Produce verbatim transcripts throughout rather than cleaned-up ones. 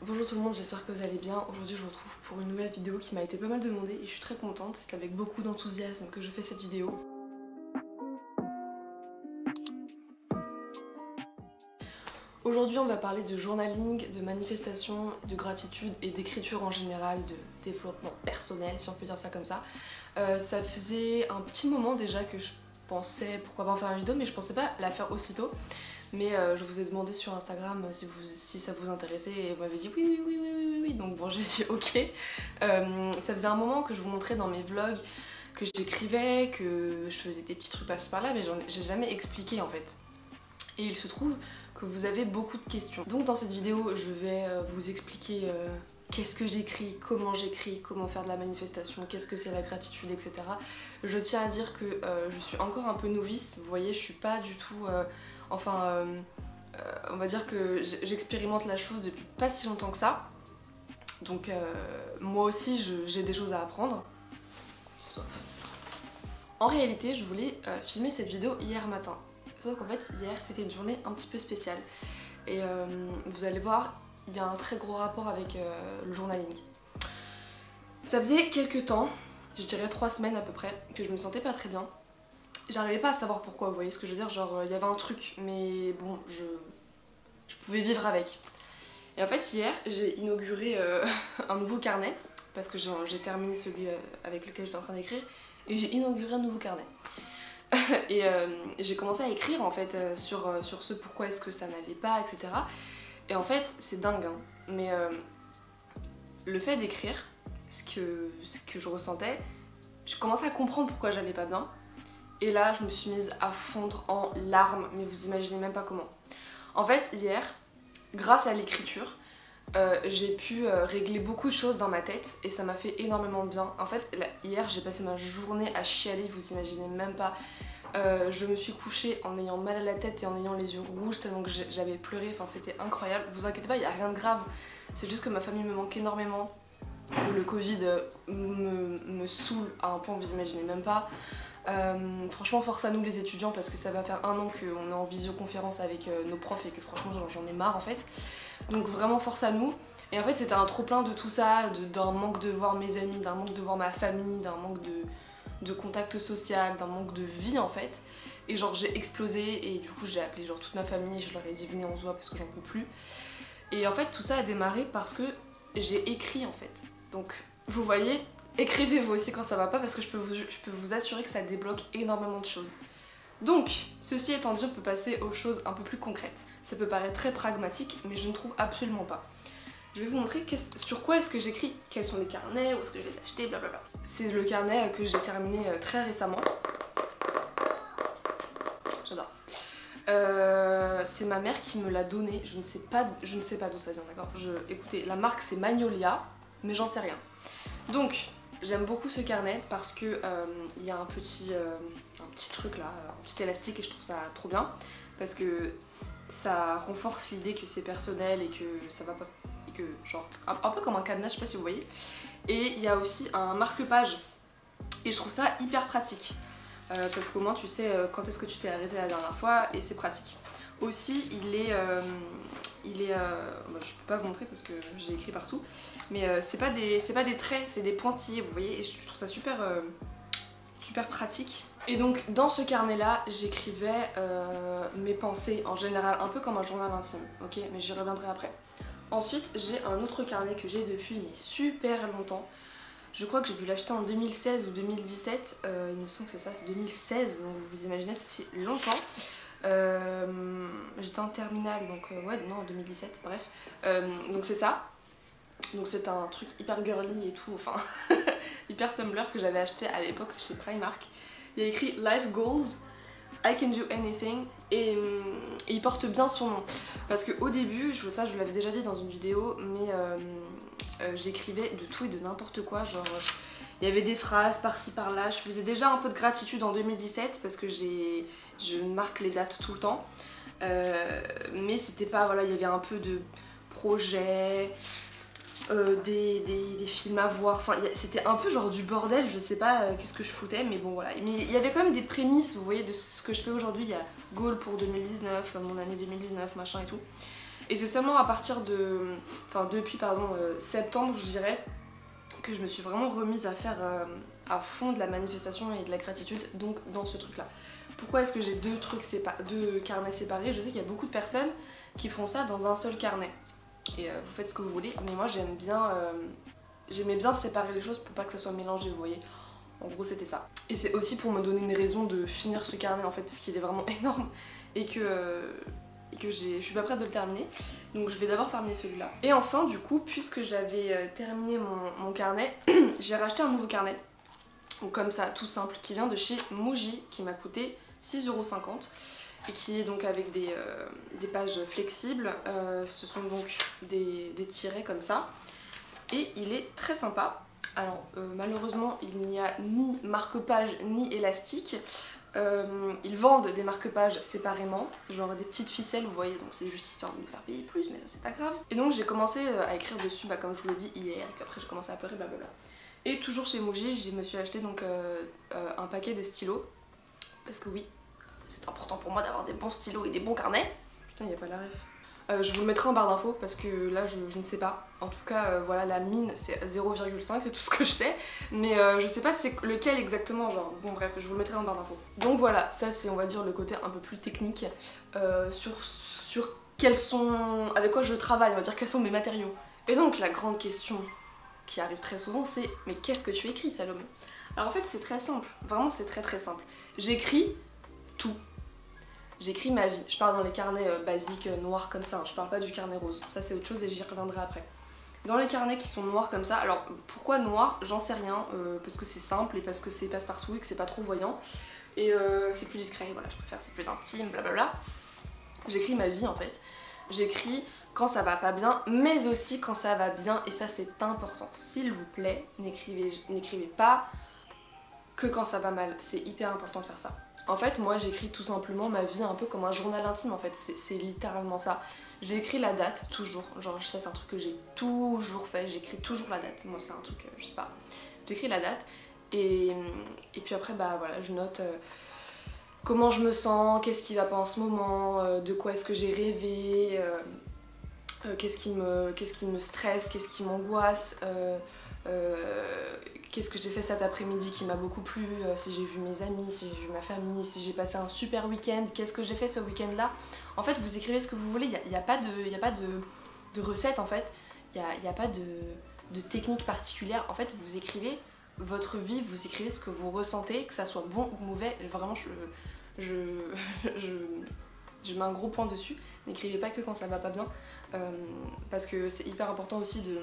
Bonjour tout le monde, j'espère que vous allez bien. Aujourd'hui je vous retrouve pour une nouvelle vidéo qui m'a été pas mal demandée et je suis très contente. C'est avec beaucoup d'enthousiasme que je fais cette vidéo. Aujourd'hui on va parler de journaling, de manifestation, de gratitude et d'écriture en général, de développement personnel si on peut dire ça comme ça. Euh, ça faisait un petit moment déjà que je pensais pourquoi pas en faire une vidéo, mais je pensais pas la faire aussitôt. Mais euh, je vous ai demandé sur Instagram si, vous, si ça vous intéressait et vous m'avez dit oui oui oui oui oui oui oui, donc bon j'ai dit ok. Euh, ça faisait un moment que je vous montrais dans mes vlogs que j'écrivais, que je faisais des petits trucs par-ci par-là, mais j'ai jamais expliqué en fait. Et il se trouve que vous avez beaucoup de questions. Donc dans cette vidéo je vais vous expliquer euh, qu'est-ce que j'écris, comment j'écris, comment faire de la manifestation, qu'est-ce que c'est la gratitude, et cetera. Je tiens à dire que euh, je suis encore un peu novice, vous voyez, je suis pas du tout... Euh, enfin, euh, euh, on va dire que j'expérimente la chose depuis pas si longtemps que ça. Donc euh, moi aussi j'ai des choses à apprendre. En réalité, je voulais euh, filmer cette vidéo hier matin. Sauf qu'en fait, hier c'était une journée un petit peu spéciale. Et euh, vous allez voir, il y a un très gros rapport avec euh, le journaling. Ça faisait quelques temps, je dirais trois semaines à peu près, que je me sentais pas très bien. J'arrivais pas à savoir pourquoi, vous voyez ce que je veux dire, genre il y avait un truc, mais bon, je, je pouvais vivre avec. Et en fait hier, j'ai inauguré euh, un nouveau carnet, parce que j'ai terminé celui avec lequel j'étais en train d'écrire, et j'ai inauguré un nouveau carnet. Et euh, j'ai commencé à écrire en fait euh, sur, euh, sur ce pourquoi est-ce que ça n'allait pas, et cetera. Et en fait, c'est dingue, hein, mais euh, le fait d'écrire ce que, ce que je ressentais, je commençais à comprendre pourquoi j'allais pas bien. Et là, je me suis mise à fondre en larmes, mais vous imaginez même pas comment. En fait, hier, grâce à l'écriture, euh, j'ai pu euh, régler beaucoup de choses dans ma tête et ça m'a fait énormément de bien. En fait, là, hier, j'ai passé ma journée à chialer, vous imaginez même pas. Euh, je me suis couchée en ayant mal à la tête et en ayant les yeux rouges tellement que j'avais pleuré, enfin c'était incroyable. Vous inquiétez pas, il n'y a rien de grave, c'est juste que ma famille me manque énormément, que le Covid me, me saoule à un point que vous imaginez même pas. Euh, franchement force à nous les étudiants parce que ça va faire un an qu'on est en visioconférence avec euh, nos profs et que franchement j'en ai marre en fait. Donc vraiment force à nous. Et en fait c'était un trop plein de tout ça, d'un manque de voir mes amis, d'un manque de voir ma famille, d'un manque de... de contact social, d'un manque de vie en fait. Et genre j'ai explosé et du coup j'ai appelé genre toute ma famille, je leur ai dit venez on se voit parce que j'en peux plus. Et en fait tout ça a démarré parce que j'ai écrit en fait. Donc vous voyez, écrivez vous aussi quand ça va pas parce que je peux vous, je peux vous assurer que ça débloque énormément de choses. Donc, ceci étant dit, on peut passer aux choses un peu plus concrètes. Ça peut paraître très pragmatique mais je ne trouve absolument pas. Je vais vous montrer sur quoi est-ce que j'écris, quels sont les carnets, où est-ce que je les ai achetés, blablabla. C'est le carnet que j'ai terminé très récemment. J'adore. Euh, c'est ma mère qui me l'a donné, je ne sais pas, je ne sais pas d'où ça vient, d'accord. Écoutez, la marque c'est Magnolia, mais j'en sais rien. Donc, j'aime beaucoup ce carnet parce que euh, il y a un petit, euh, un petit truc là, un petit élastique et je trouve ça trop bien. Parce que ça renforce l'idée que c'est personnel et que ça va pas... Que, genre, un, un peu comme un cadenas, je sais pas si vous voyez. Et il y a aussi un marque-page et je trouve ça hyper pratique euh, parce qu'au moins tu sais euh, quand est-ce que tu t'es arrêté la dernière fois et c'est pratique. Aussi il est, euh, il est euh, bah, je peux pas vous montrer parce que j'ai écrit partout, mais euh, c'est pas des, c'est pas des traits, c'est des pointillés, vous voyez, et je, je trouve ça super, euh, super pratique. Et donc dans ce carnet là j'écrivais euh, mes pensées en général, un peu comme un journal intime, ok, mais j'y reviendrai après. Ensuite, j'ai un autre carnet que j'ai depuis mais super longtemps. Je crois que j'ai dû l'acheter en deux mille seize ou deux mille dix-sept. Euh, il me semble que c'est ça, c'est deux mille seize. Donc vous vous imaginez, ça fait longtemps. Euh, J'étais en terminale, donc euh, ouais, non, en deux mille dix-sept, bref. Euh, donc c'est ça. Donc c'est un truc hyper girly et tout, enfin, hyper Tumblr que j'avais acheté à l'époque chez Primark. Il y a écrit Life Goals. I can do anything et, et il porte bien son nom parce qu'au début, je, ça je l'avais déjà dit dans une vidéo, mais euh, euh, j'écrivais de tout et de n'importe quoi, genre il y avait des phrases par-ci par-là, je faisais déjà un peu de gratitude en deux mille dix-sept parce que j'ai, je marque les dates tout le temps, euh, mais c'était pas, voilà, il y avait un peu de projets, Euh, des, des, des films à voir, enfin c'était un peu genre du bordel, je sais pas euh, qu'est-ce que je foutais, mais bon voilà. Mais il y avait quand même des prémices, vous voyez, de ce que je fais aujourd'hui. Il y a goal pour deux mille dix-neuf, mon année deux mille dix-neuf, machin et tout. Et c'est seulement à partir de... Enfin depuis pardon euh, septembre je dirais que je me suis vraiment remise à faire euh, à fond de la manifestation et de la gratitude, donc dans ce truc là. Pourquoi est-ce que j'ai deux trucs sépa- deux carnets séparés? Je sais qu'il y a beaucoup de personnes qui font ça dans un seul carnet. Et euh, vous faites ce que vous voulez, mais moi j'aime bien... Euh, j'aimais bien séparer les choses pour pas que ça soit mélangé, vous voyez. En gros c'était ça. Et c'est aussi pour me donner une raison de finir ce carnet en fait, parce qu'il est vraiment énorme et que, euh, et que je suis pas prête de le terminer. Donc je vais d'abord terminer celui-là. Et enfin du coup, puisque j'avais euh, terminé mon, mon carnet, j'ai racheté un nouveau carnet. Donc comme ça, tout simple, qui vient de chez Muji, qui m'a coûté six euros cinquante. Et qui est donc avec des, euh, des pages flexibles. Euh, ce sont donc des, des tirets comme ça. Et il est très sympa. Alors euh, malheureusement il n'y a ni marque-page ni élastique. Euh, ils vendent des marque-pages séparément, genre des petites ficelles vous voyez, donc c'est juste histoire de me faire payer plus, mais ça c'est pas grave. Et donc j'ai commencé à écrire dessus, bah, comme je vous l'ai dit hier, et qu'après j'ai commencé à pleurer, blablabla. Et toujours chez Muji, je me suis acheté donc euh, euh, un paquet de stylos, parce que oui, c'est important pour moi d'avoir des bons stylos et des bons carnets. Putain, il n'y a pas la ref. Euh, je vous le mettrai en barre d'infos parce que là je, je ne sais pas. En tout cas euh, voilà, la mine c'est zéro virgule cinq, c'est tout ce que je sais. Mais euh, je sais pas c'est lequel exactement, genre bon bref, je vous le mettrai en barre d'infos. Donc voilà, ça c'est on va dire le côté un peu plus technique euh, sur, sur quels sont, avec quoi je travaille, on va dire quels sont mes matériaux. Et donc la grande question qui arrive très souvent c'est mais qu'est-ce que tu écris Salomé? Alors en fait c'est très simple, vraiment c'est très très simple. J'écris tout. J'écris ma vie, je parle dans les carnets euh, basiques euh, noirs comme ça, hein. Je parle pas du carnet rose, ça c'est autre chose et j'y reviendrai après. Dans les carnets qui sont noirs comme ça, alors pourquoi noir? J'en sais rien, euh, parce que c'est simple et parce que c'est passe-partout et que c'est pas trop voyant. Et euh, c'est plus discret, voilà, je préfère, c'est plus intime, blablabla. J'écris ma vie en fait, j'écris quand ça va pas bien, mais aussi quand ça va bien, et ça c'est important. S'il vous plaît, n'écrivez n'écrivez pas que quand ça va mal, c'est hyper important de faire ça. En fait moi j'écris tout simplement ma vie un peu comme un journal intime en fait, c'est littéralement ça. J'écris la date toujours, genre ça c'est un truc que j'ai toujours fait, j'écris toujours la date, moi c'est un truc, je sais pas, j'écris la date et, et puis après bah voilà je note euh, comment je me sens, qu'est-ce qui va pas en ce moment, euh, de quoi est-ce que j'ai rêvé, euh, euh, qu'est-ce qui me, qu'est-ce qui me stresse, qu'est-ce qui m'angoisse, euh, euh, qu'est-ce que j'ai fait cet après-midi qui m'a beaucoup plu, euh, si j'ai vu mes amis, si j'ai vu ma famille, si j'ai passé un super week-end, qu'est-ce que j'ai fait ce week-end là. En fait vous écrivez ce que vous voulez, il n'y a, a pas de, y a pas de, de recette en fait, il n'y a, y a pas de, de technique particulière, en fait vous écrivez votre vie, vous écrivez ce que vous ressentez, que ça soit bon ou mauvais, vraiment je, je, je, je mets un gros point dessus, n'écrivez pas que quand ça va pas bien, euh, parce que c'est hyper important aussi de,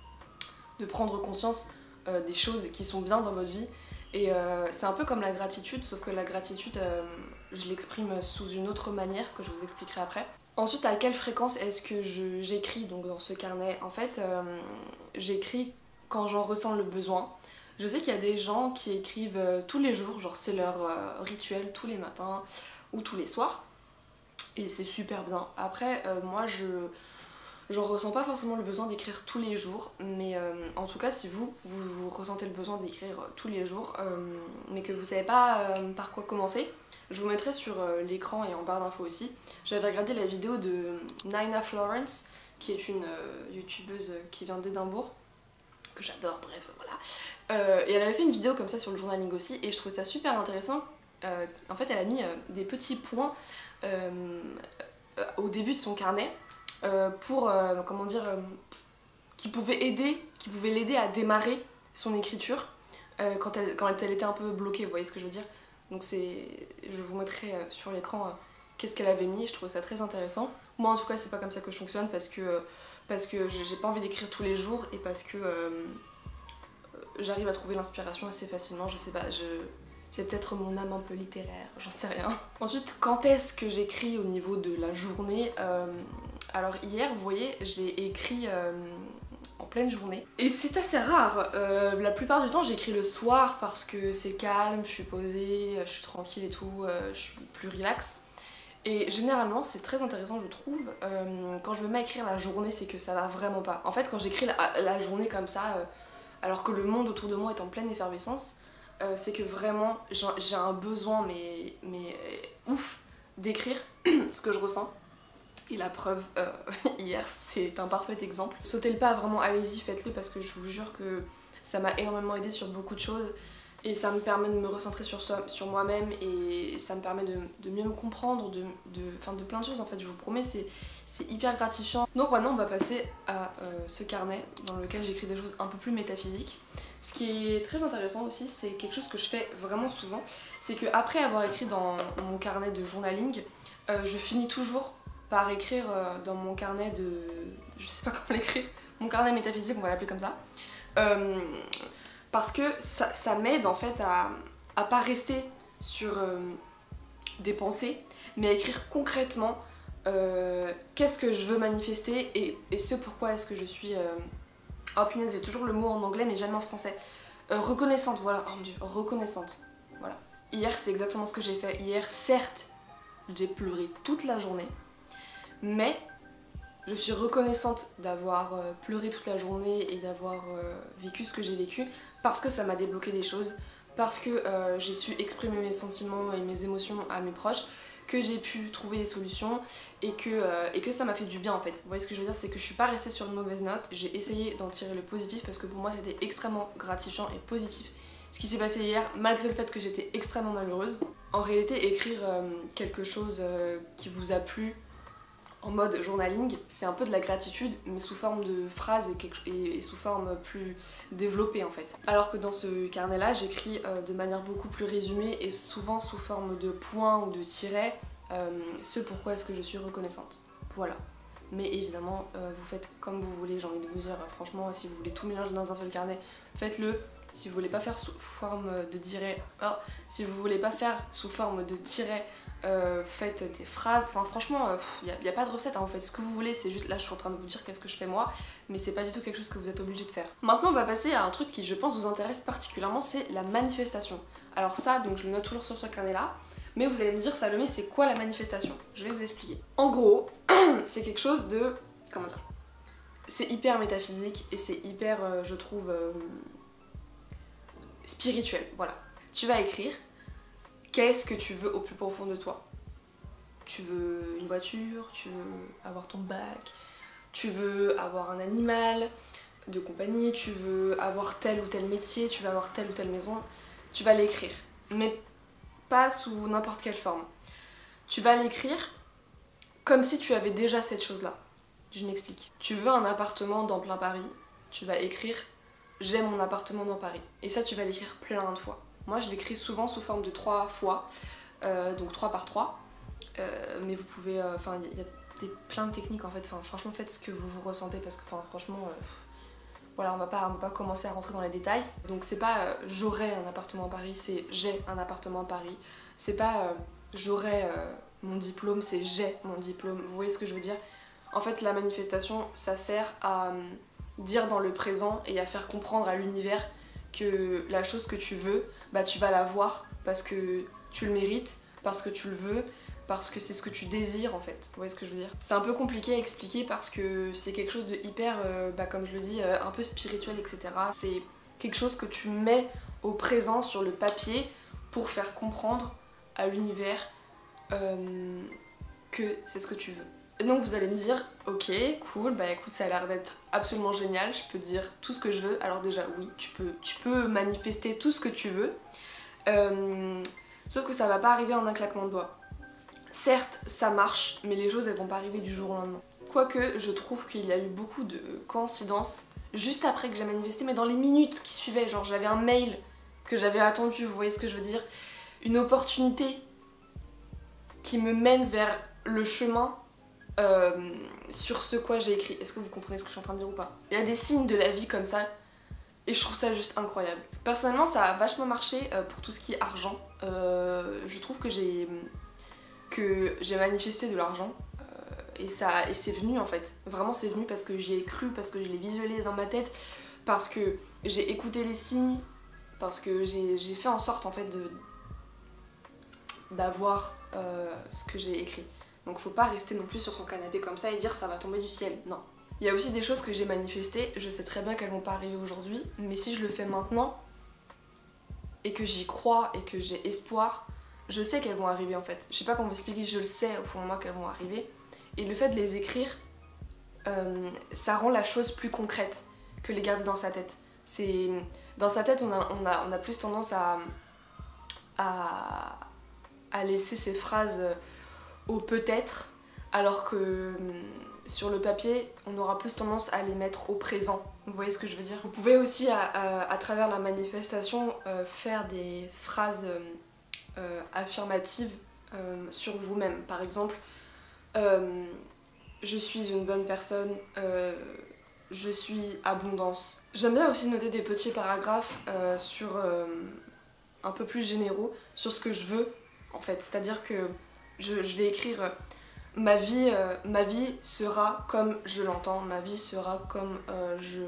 de prendre conscience euh, des choses qui sont bien dans votre vie. Et euh, c'est un peu comme la gratitude, sauf que la gratitude, euh, je l'exprime sous une autre manière que je vous expliquerai après. Ensuite, à quelle fréquence est-ce que j'écris donc dans ce carnet? En fait, euh, j'écris quand j'en ressens le besoin. Je sais qu'il y a des gens qui écrivent euh, tous les jours, genre c'est leur euh, rituel tous les matins ou tous les soirs. Et c'est super bien. Après, euh, moi je... J'en ressens pas forcément le besoin d'écrire tous les jours, mais euh, en tout cas si vous, vous, vous ressentez le besoin d'écrire euh, tous les jours, euh, mais que vous savez pas euh, par quoi commencer, je vous mettrai sur euh, l'écran et en barre d'infos aussi. J'avais regardé la vidéo de Nina Florence, qui est une euh, youtubeuse qui vient d'Édimbourg, que j'adore, bref, voilà. Euh, et elle avait fait une vidéo comme ça sur le journaling aussi, et je trouvais ça super intéressant. Euh, en fait elle a mis euh, des petits points euh, euh, au début de son carnet, Euh, pour, euh, comment dire, euh, qui pouvait aider, qui pouvait l'aider à démarrer son écriture euh, quand, elle, quand elle était un peu bloquée, vous voyez ce que je veux dire. Donc c'est, je vous mettrai euh, sur l'écran euh, qu'est-ce qu'elle avait mis, je trouvais ça très intéressant. Moi en tout cas c'est pas comme ça que je fonctionne parce que, euh, parce que j'ai pas envie d'écrire tous les jours et parce que euh, j'arrive à trouver l'inspiration assez facilement, je sais pas, je... c'est peut-être mon âme un peu littéraire, j'en sais rien. Ensuite, quand est-ce que j'écris au niveau de la journée? euh, Alors hier, vous voyez, j'ai écrit euh, en pleine journée. Et c'est assez rare. Euh, la plupart du temps, j'écris le soir parce que c'est calme, je suis posée, je suis tranquille et tout, euh, je suis plus relax. Et généralement, c'est très intéressant, je trouve. Euh, quand je me mets à écrire la journée, c'est que ça va vraiment pas. En fait, quand j'écris la, la journée comme ça, euh, alors que le monde autour de moi est en pleine effervescence, euh, c'est que vraiment, j'ai un besoin, mais, mais euh, ouf, d'écrire ce que je ressens. Et la preuve, euh, hier, c'est un parfait exemple. Sautez le pas, vraiment, allez-y, faites-le parce que je vous jure que ça m'a énormément aidé sur beaucoup de choses. Et ça me permet de me recentrer sur, soi, sur moi-même et ça me permet de, de mieux me comprendre, de, de, enfin de plein de choses en fait, je vous promets, c'est hyper gratifiant. Donc maintenant on va passer à euh, ce carnet dans lequel j'écris des choses un peu plus métaphysiques. Ce qui est très intéressant aussi, c'est quelque chose que je fais vraiment souvent, c'est qu'après avoir écrit dans mon carnet de journaling, euh, je finis toujours par écrire euh, dans mon carnet de... je sais pas comment l'écrire, mon carnet métaphysique, on va l'appeler comme ça. Euh, parce que ça, ça m'aide en fait à, à pas rester sur euh, des pensées, mais à écrire concrètement euh, qu'est-ce que je veux manifester et, et ce pourquoi est-ce que je suis... Euh... Oh punaise, j'ai toujours le mot en anglais mais jamais en français. Euh, reconnaissante, voilà, oh mon dieu, reconnaissante. Voilà. Hier c'est exactement ce que j'ai fait. Hier certes, j'ai pleuré toute la journée, mais... je suis reconnaissante d'avoir euh, pleuré toute la journée et d'avoir euh, vécu ce que j'ai vécu parce que ça m'a débloqué des choses, parce que euh, j'ai su exprimer mes sentiments et mes émotions à mes proches, que j'ai pu trouver des solutions et que, euh, et que ça m'a fait du bien en fait. Vous voyez ce que je veux dire, c'est que je suis pas restée sur une mauvaise note, j'ai essayé d'en tirer le positif parce que pour moi c'était extrêmement gratifiant et positif ce qui s'est passé hier, malgré le fait que j'étais extrêmement malheureuse. En réalité, écrire euh, quelque chose euh, qui vous a plu en mode journaling, c'est un peu de la gratitude mais sous forme de phrases et, quelque... et sous forme plus développée en fait. Alors que dans ce carnet là j'écris euh, de manière beaucoup plus résumée et souvent sous forme de points ou de tirets euh, ce pourquoi est-ce que je suis reconnaissante. Voilà. Mais évidemment euh, vous faites comme vous voulez, j'ai envie de vous dire, franchement si vous voulez tout mélanger dans un seul carnet, faites-le. Si vous voulez pas faire sous forme de tiret, oh, si vous voulez pas faire sous forme de tiret, euh, faites des phrases. Enfin franchement, il euh, n'y a, a pas de recette, hein, vous faites ce que vous voulez. C'est juste là, je suis en train de vous dire qu'est-ce que je fais moi, mais c'est pas du tout quelque chose que vous êtes obligé de faire. Maintenant, on va passer à un truc qui, je pense, vous intéresse particulièrement, c'est la manifestation. Alors ça, donc je le note toujours sur ce carnet-là. Mais vous allez me dire, Salomé, c'est quoi la manifestation? Je vais vous expliquer. En gros, c'est quelque chose de... comment dire? C'est hyper métaphysique et c'est hyper, euh, je trouve... Euh, spirituel, voilà. Tu vas écrire qu'est-ce que tu veux au plus profond de toi. Tu veux une voiture, tu veux avoir ton bac, tu veux avoir un animal de compagnie, tu veux avoir tel ou tel métier, tu veux avoir telle ou telle maison. Tu vas l'écrire, mais pas sous n'importe quelle forme. Tu vas l'écrire comme si tu avais déjà cette chose-là. Je m'explique. Tu veux un appartement dans plein Paris, tu vas écrire j'ai mon appartement dans Paris. Et ça, tu vas l'écrire plein de fois. Moi, je l'écris souvent sous forme de trois fois, euh, donc trois par trois. Euh, mais vous pouvez... Enfin, euh, il y a des, plein de techniques en fait. Enfin, franchement, faites ce que vous vous ressentez parce que, enfin, franchement... Euh, voilà, on va pas, on va pas commencer à rentrer dans les détails. Donc c'est pas euh, j'aurai un appartement à Paris, c'est j'ai un appartement à Paris. C'est pas euh, j'aurai euh, mon diplôme, c'est j'ai mon diplôme. Vous voyez ce que je veux dire? En fait, la manifestation, ça sert à... Euh, dire dans le présent et à faire comprendre à l'univers que la chose que tu veux, bah tu vas l'avoir parce que tu le mérites, parce que tu le veux, parce que c'est ce que tu désires en fait. Vous voyez ce que je veux dire? C'est un peu compliqué à expliquer parce que c'est quelque chose de hyper, euh, bah comme je le dis, euh, un peu spirituel, et cetera. C'est quelque chose que tu mets au présent sur le papier pour faire comprendre à l'univers euh, que c'est ce que tu veux. Et donc vous allez me dire, ok, cool, bah écoute, ça a l'air d'être absolument génial, je peux dire tout ce que je veux. Alors déjà, oui, tu peux, tu peux manifester tout ce que tu veux, euh, sauf que ça va pas arriver en un claquement de doigts. Certes, ça marche, mais les choses elles vont pas arriver du jour au lendemain. Quoique, je trouve qu'il y a eu beaucoup de coïncidences juste après que j'ai manifesté, mais dans les minutes qui suivaient, genre j'avais un mail que j'avais attendu, vous voyez ce que je veux dire, une opportunité qui me mène vers le chemin Euh, sur ce quoi j'ai écrit. Est-ce que vous comprenez ce que je suis en train de dire ou pas? Il y a des signes de la vie comme ça et je trouve ça juste incroyable. Personnellement ça a vachement marché euh, pour tout ce qui est argent. Euh, je trouve que j'ai que j'ai manifesté de l'argent euh, et ça et c'est venu en fait. Vraiment c'est venu parce que j'y ai cru, parce que je l'ai visualisé dans ma tête, parce que j'ai écouté les signes, parce que j'ai fait en sorte en fait de d'avoir euh, ce que j'ai écrit. Donc faut pas rester non plus sur son canapé comme ça et dire ça va tomber du ciel, non. Il y a aussi des choses que j'ai manifestées, je sais très bien qu'elles vont pas arriver aujourd'hui, mais si je le fais maintenant, et que j'y crois et que j'ai espoir, je sais qu'elles vont arriver en fait. Je sais pas comment vous expliquer, je le sais au fond de moi qu'elles vont arriver, et le fait de les écrire, euh, ça rend la chose plus concrète que les garder dans sa tête. C'est dans sa tête, on a, on a, on a plus tendance à, à, à laisser ces phrases au peut-être, alors que sur le papier, on aura plus tendance à les mettre au présent. Vous voyez ce que je veux dire? Vous pouvez aussi, à, à, à travers la manifestation, euh, faire des phrases euh, affirmatives euh, sur vous-même. Par exemple, euh, je suis une bonne personne, euh, je suis abondance. J'aime bien aussi noter des petits paragraphes euh, sur euh, un peu plus généraux sur ce que je veux en fait. C'est-à-dire que je, je vais écrire euh, ma vie, euh, ma vie sera comme je l'entends, ma vie sera comme euh, je,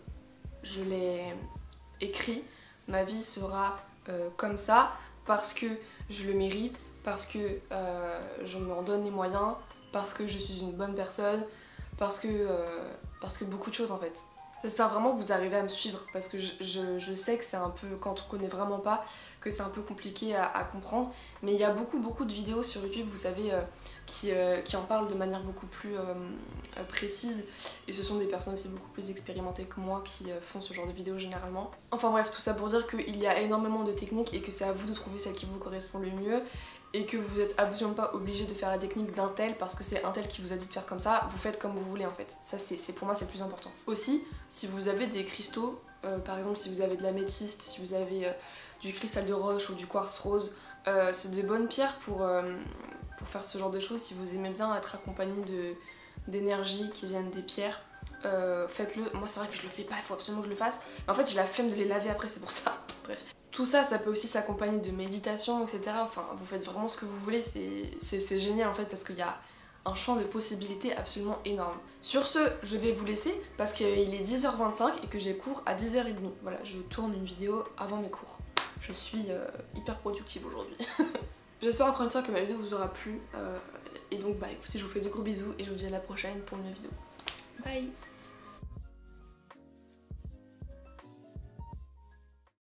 je l'ai écrit, ma vie sera euh, comme ça parce que je le mérite, parce que euh, je m'en donne les moyens, parce que je suis une bonne personne, parce que, euh, parce que beaucoup de choses en fait. J'espère vraiment que vous arrivez à me suivre parce que je, je, je sais que c'est un peu, quand on connaît vraiment pas, que c'est un peu compliqué à, à comprendre. Mais il y a beaucoup beaucoup de vidéos sur YouTube, vous savez, euh, qui, euh, qui en parlent de manière beaucoup plus euh, précise. Et ce sont des personnes aussi beaucoup plus expérimentées que moi qui euh, font ce genre de vidéos généralement. Enfin bref, tout ça pour dire qu'il y a énormément de techniques et que c'est à vous de trouver celle qui vous correspond le mieux. Et que vous n'êtes absolument pas obligé de faire la technique d'un tel parce que c'est un tel qui vous a dit de faire comme ça, vous faites comme vous voulez en fait. Ça c'est pour moi c'est le plus important. Aussi, si vous avez des cristaux, euh, par exemple si vous avez de l'améthyste, si vous avez euh, du cristal de roche ou du quartz rose, euh, c'est de bonnes pierres pour, euh, pour faire ce genre de choses. Si vous aimez bien être accompagné de d'énergie qui viennent des pierres, euh, faites-le. Moi c'est vrai que je le fais pas, il faut absolument que je le fasse. Mais en fait j'ai la flemme de les laver après, c'est pour ça. Bref. Tout ça, ça peut aussi s'accompagner de méditation, et cetera. Enfin, vous faites vraiment ce que vous voulez, c'est génial en fait parce qu'il y a un champ de possibilités absolument énorme. Sur ce, je vais vous laisser parce qu'il est dix heures vingt-cinq et que j'ai cours à dix heures trente. Voilà, je tourne une vidéo avant mes cours. Je suis euh, hyper productive aujourd'hui. J'espère encore une fois que ma vidéo vous aura plu. Euh, et donc, bah écoutez, je vous fais de gros bisous et je vous dis à la prochaine pour une nouvelle vidéo. Bye!